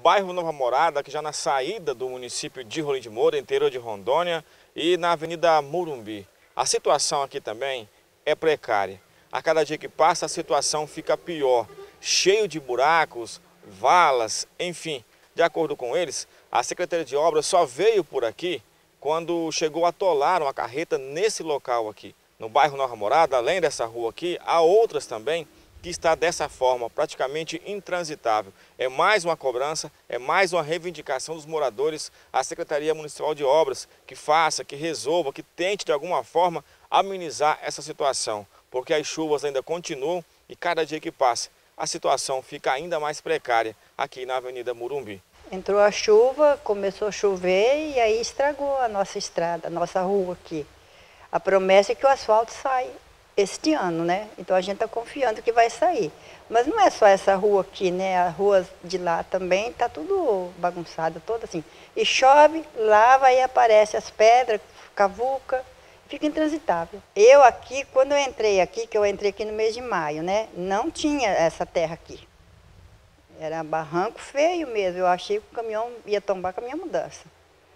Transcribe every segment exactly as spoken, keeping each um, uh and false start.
bairro Nova Morada, aqui já na saída do município de Rolim de Moura, interior de Rondônia, e na Avenida Morumbi. A situação aqui também é precária. A cada dia que passa a situação fica pior, cheio de buracos, valas, enfim. De acordo com eles, a Secretaria de Obras só veio por aqui quando chegou a atolar uma carreta nesse local aqui. No bairro Nova Morada, além dessa rua aqui, há outras também que está dessa forma, praticamente intransitável. É mais uma cobrança, é mais uma reivindicação dos moradores à Secretaria Municipal de Obras que faça, que resolva, que tente de alguma forma amenizar essa situação, porque as chuvas ainda continuam e cada dia que passa a situação fica ainda mais precária aqui na Avenida Morumbi. Entrou a chuva, começou a chover e aí estragou a nossa estrada, a nossa rua aqui. A promessa é que o asfalto sai este ano, né? Então a gente está confiando que vai sair. Mas não é só essa rua aqui, né? As ruas de lá também tá tudo bagunçado, toda assim. E chove, lava e aparece as pedras, cavuca, fica intransitável. Eu aqui, quando eu entrei aqui, que eu entrei aqui no mês de maio, né? Não tinha essa terra aqui. Era barranco feio mesmo. Eu achei que o caminhão ia tombar com a minha mudança.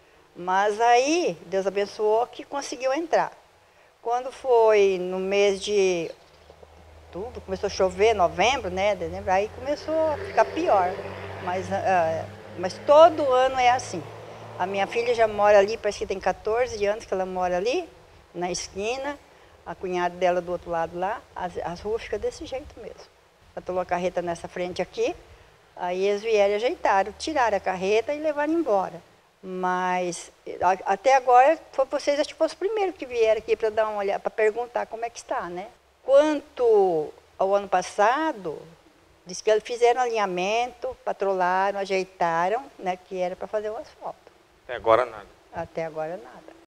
Mas aí, Deus abençoou que conseguiu entrar. Quando foi no mês de tudo, começou a chover, novembro, né, dezembro, aí começou a ficar pior. Mas, uh, mas todo ano é assim. A minha filha já mora ali, parece que tem quatorze anos que ela mora ali, na esquina. A cunhada dela do outro lado lá, as, as ruas ficam desse jeito mesmo. Atolou a carreta nessa frente aqui, aí eles vieram e ajeitaram, tiraram a carreta e levaram embora. Mas até agora foi vocês, acho que foram os primeiros que vieram aqui para dar uma olhada, para perguntar como é que está, né? Quanto ao ano passado, diz que eles fizeram alinhamento, patrolaram, ajeitaram, né, que era para fazer o asfalto. Até agora nada. Até agora nada.